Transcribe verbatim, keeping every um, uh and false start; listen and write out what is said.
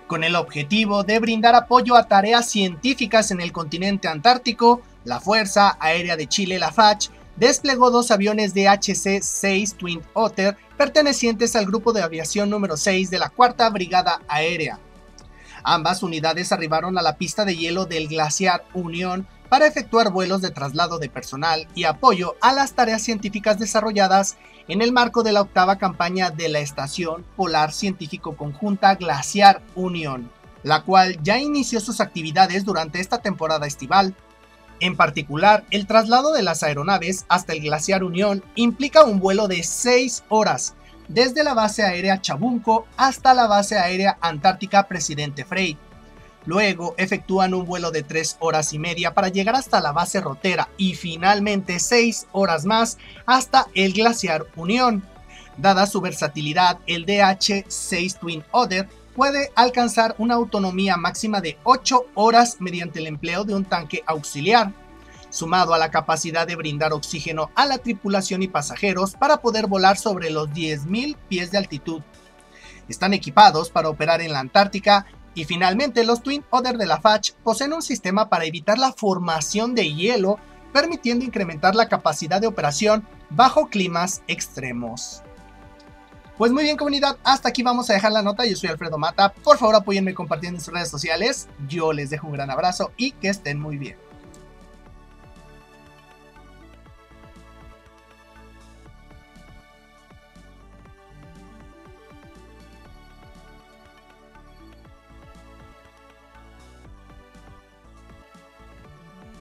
Con el objetivo de brindar apoyo a tareas científicas en el continente antártico, la Fuerza Aérea de Chile, la F A C H, desplegó dos aviones de H C seis Twin Otter pertenecientes al Grupo de Aviación número seis de la Cuarta Brigada Aérea. Ambas unidades arribaron a la pista de hielo del glaciar Unión para efectuar vuelos de traslado de personal y apoyo a las tareas científicas desarrolladas en el marco de la octava campaña de la Estación Polar Científico Conjunta Glaciar Unión, la cual ya inició sus actividades durante esta temporada estival. En particular, el traslado de las aeronaves hasta el glaciar Unión implica un vuelo de seis horas, desde la base aérea Chabunco hasta la base aérea antártica Presidente Frey. Luego efectúan un vuelo de tres horas y media para llegar hasta la base Rotera y finalmente seis horas más hasta el glaciar Unión. Dada su versatilidad, el D H seis Twin Otter puede alcanzar una autonomía máxima de ocho horas mediante el empleo de un tanque auxiliar, sumado a la capacidad de brindar oxígeno a la tripulación y pasajeros para poder volar sobre los diez mil pies de altitud. Están equipados para operar en la Antártica. Y finalmente, los Twin Otter de la F A C H poseen un sistema para evitar la formación de hielo, permitiendo incrementar la capacidad de operación bajo climas extremos. Pues muy bien, comunidad, hasta aquí vamos a dejar la nota. Yo soy Alfredo Mata. Por favor, apóyenme compartiendo en sus redes sociales. Yo les dejo un gran abrazo y que estén muy bien.